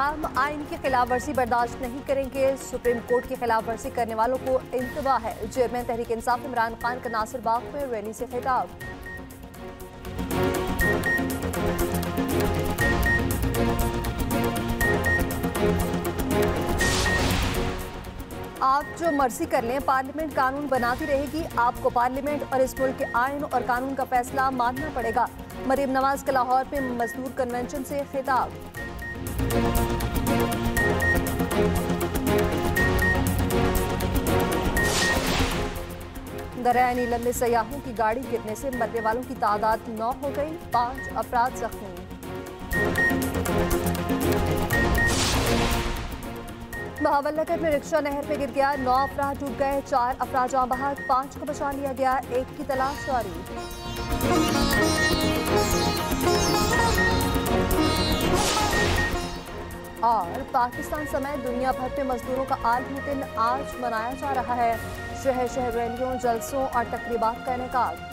हुक्काम आइन की खिलाफ वर्जी बर्दाश्त नहीं करेंगे। सुप्रीम कोर्ट की खिलाफ वर्जी करने वालों को इंतबा है। चेयरमैन तहरीक इंसाफ इमरान खान का नासिर बाग में रैली से खिताब। आप जो मर्जी कर लें, पार्लियामेंट कानून बनाती रहेगी। आपको पार्लियामेंट और इस मुल्क के आइन और कानून का फैसला मानना पड़ेगा। मरीम नवाज का लाहौर में मजदूर कन्वेंशन से खिताब। दरिया नीलम में सयाहों की गाड़ी गिरने से मरने वालों की तादाद 9 हो गई, 5 अफराद जख्मी। बहावलनगर में रिक्शा नहर में गिर गया, 9 अफराद डूब गए, 4 अफराद जाँ बहक, 5 को बचा लिया गया, 1 की तलाश जारी। और पाकिस्तान समेत दुनिया भर में मजदूरों का आलमी दिन आज मनाया जा रहा है। शहर शहर रैलियों, जलसों और तकरीबात का इनेकाद।